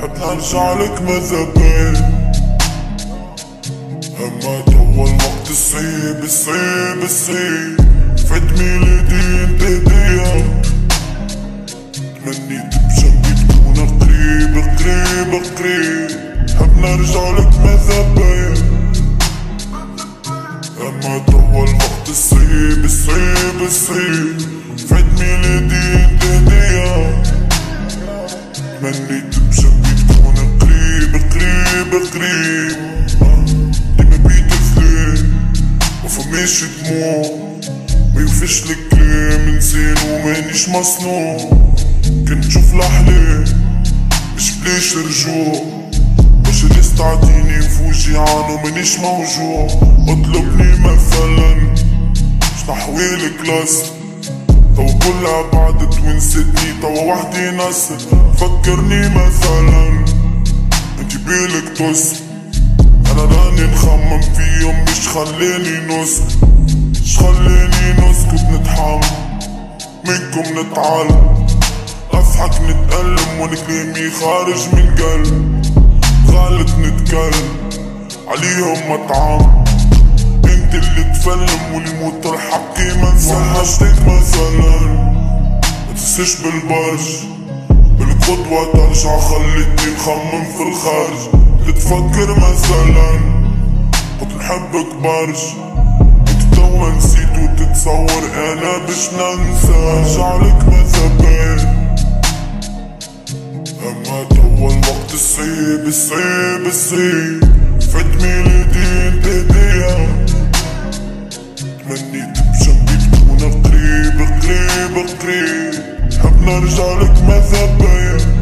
حب نرجع لك ماذا بين، اما توا الوقت الصعيب الصعيب الصعيب، فات ميلادي انت هدية، تمنيت بجنبي تكون قريب قريب قريب، حب نرجع لك ماذا بين، اما توا الوقت الصعيب الصعيب الصعيب، فات ميلادي انت هدية، تمنيت بجنبي تكون قريب قريب قريب، ديما بيت فلين مفهماش دموع، ميوفيش الكلام، انسان ومانيش مصنوع، كنت نشوف الأحلام مش بلاش رجوع، باش الناس تعطيني فوجيعان ومانيش موجوع، اطلبني مثلا باش نحويلك لاصق، توا كلها بعدت ونسيتني توا وحدي نص، فكرني مثلا انتي بالك تص، انا راني نخمم فيهم مش خلاني نسكت، مش خلاني نسكت، نتحمل منكم نتعلم، اضحك نتألم وانا كلامي خارج من قلب، غلط نتكلم عليهم مطعم، انت اللي تفلم واللي موت الحقي ما نسحشتك مثلا، ما تنساش بالبرج بالقدوة ترجع، خلتني نخمم في الخارج، تتفكر مثلا كنت نحبك برج، انت توا نسيت وتتصور انا باش ننسى، ارجعلك ماذا بين، اما توا الوقت الصعيب الصعيب الصعيب، فات ميلادي انت هدية، تمنيت بجنبي تكون قريب قريب قريب، حب نرجعلك ماذا بين،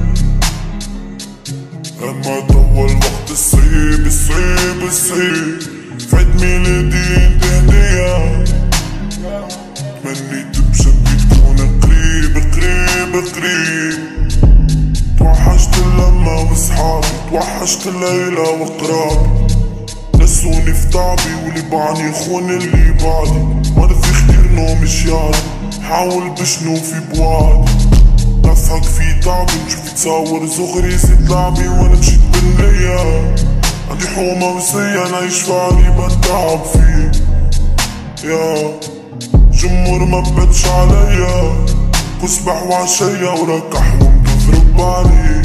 اما توا الوقت الصعيب الصعيب الصعيب، فات ميلادي انت هدية، تمنيت بجنبي تكون قريب قريب قريب، توحشت اللمة وصحابي، توحشت الليلة وقرابي، نسوني في تعبي واللي باعني خون اللي بعدي، مرضي خير نوم شياري، حاول بشنوفي بوعدي، نضحك في تعبي نشوف تصور زغري زيد لعبي، وانا مشيت بالنية عندي حومة وصية نعيش فعلي بتعب فيه، يا جمهور ما بدش عليا، كصبح وعشية وراكح ومتضرب عليك،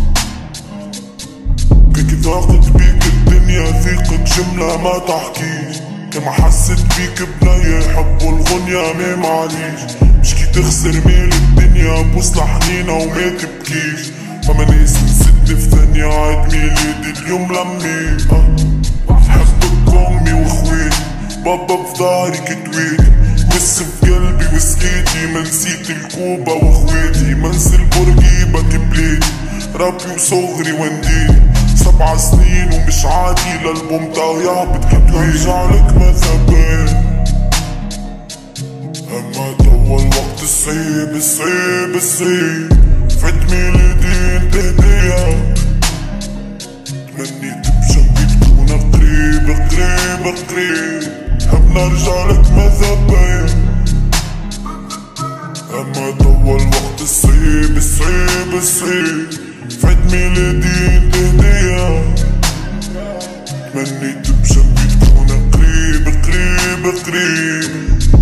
كيكي ضاقت بيك الدنيا ثيقة جملة ما تحكيش، كما حسيت بيك بنية حبوا الغنية ما معليش، مش كي تخسر ميل الدنيا بوصلة حنينة وما تبكيش، فما ناس نسيتني في ثانية عيد ميلادي اليوم لميت، حبك امي واخواتي، بابا في ظهري كتويتي، بس في قلبي وسكيتي، ما نسيت الكوبا واخواتي، ما نسي البرقيبة بلادي، ربي وصغري ونديتي، 7 سنين ومش عادي للبوم تاعو يهبط كتويتي، نرجعلك ماذا بين، اما توا الوقت الصعيب الصعيب الصعيب، فات ميلادي انت هدية، تمنيت بجنبي تكون قريب قريب قريب، حب نرجعلك ماذا بين، اما توا الوقت الصعيب الصعيب الصعيب، فات ميلادي انت هدية، تمنيت بجنبي تكون قريب قريب قريب.